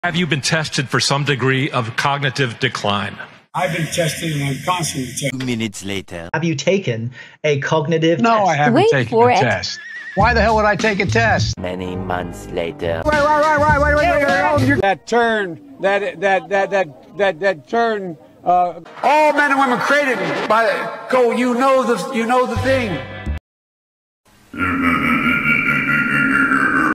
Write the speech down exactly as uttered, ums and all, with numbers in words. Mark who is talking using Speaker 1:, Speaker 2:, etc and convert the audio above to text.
Speaker 1: Have you been tested for some degree of cognitive decline?
Speaker 2: I've been tested and I'm constantly tested.
Speaker 3: Two minutes later.
Speaker 4: Have you taken a cognitive
Speaker 5: no,
Speaker 4: test?
Speaker 5: I haven't
Speaker 6: Wait
Speaker 5: taken
Speaker 6: for
Speaker 5: a
Speaker 6: it.
Speaker 5: test. Why the hell would I take a test?
Speaker 3: Many months later.
Speaker 5: Wait, wait, wait, wait, wait, wait, wait, wait. That turn, that, that, that, that, that, that turn, uh, all men and women created by, go, you know the, you know the thing.